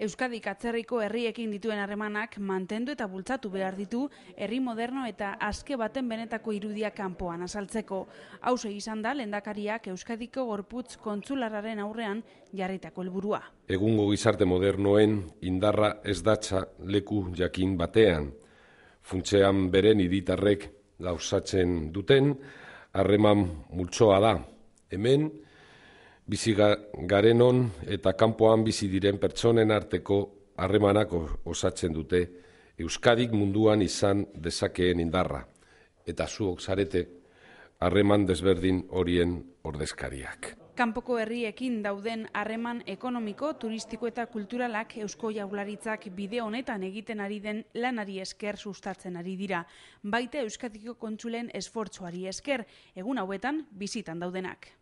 Euskadik atzerriko herriekin dituen harremanak mantendu eta bultzatu behar ditu herri moderno eta aske baten benetako irudia kanpoan azaltzeko. Hauxe izan da lehendakariak Euskadiko gorputz kontsularraren aurrean jarritako helburua. Egungo gizarte modernoen indarra ez datza leku jakin batean. Funtsean beren hiritarrek gauzatzen duten harreman multzoa da. Hemen bizi garenon eta kanpoan bizi diren pertsonen arteko harremanak osatzen dute Euskadik munduan izan dezakeen indarra. Eta zuok zarete harreman desberdin horien ordezkariak. Kanpoko herriekin dauden harreman ekonomiko, turistiko eta kulturalak Eusko Jaurlaritzak bide honetan egiten ari den lanari esker sustatzen ari dira. Baita Euskadiko kontsulen esfortzuari esker, egun hauetan bizitan daudenak.